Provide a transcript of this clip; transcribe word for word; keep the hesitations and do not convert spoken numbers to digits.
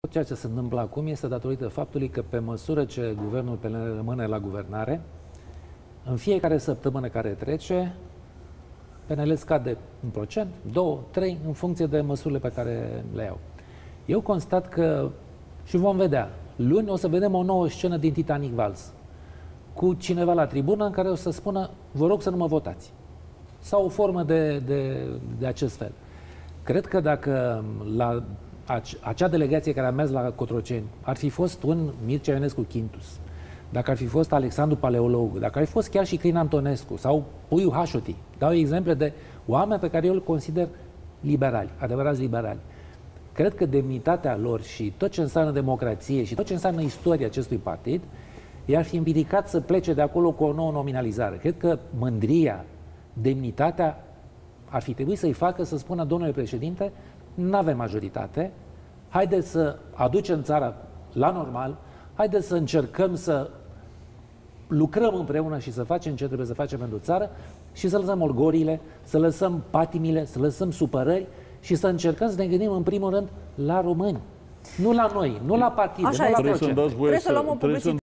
Ceea ce se întâmplă acum este datorită faptului că pe măsură ce guvernul P N L rămâne la guvernare, în fiecare săptămână care trece, P N L scade un procent, două, trei, în funcție de măsurile pe care le iau. Eu constat că, și vom vedea, luni o să vedem o nouă scenă din Titanic Vals, cu cineva la tribună în care o să spună, vă rog să nu mă votați. Sau o formă de, de, de acest fel. Cred că dacă la acea delegație care a mers la Cotroceni ar fi fost un Mircea Ionescu Quintus, dacă ar fi fost Alexandru Paleologu, dacă ar fi fost chiar și Crin Antonescu sau Puiu Hașoti, dau exemple de oameni pe care eu îl consider liberali, adevărați liberali. Cred că demnitatea lor și tot ce înseamnă democrație și tot ce înseamnă istoria acestui partid i-ar fi împiedicat să plece de acolo cu o nouă nominalizare. Cred că mândria, demnitatea ar fi trebuit să-i facă să spună, domnule președinte, nu avem majoritate, haideți să aducem țara la normal, haideți să încercăm să lucrăm împreună și să facem ce trebuie să facem pentru țară și să lăsăm orgoriile, să lăsăm patimile, să lăsăm supărări și să încercăm să ne gândim în primul rând la români. Nu la noi, nu la partide, Așa nu la este. procente. Trebuie să luăm o publicitate.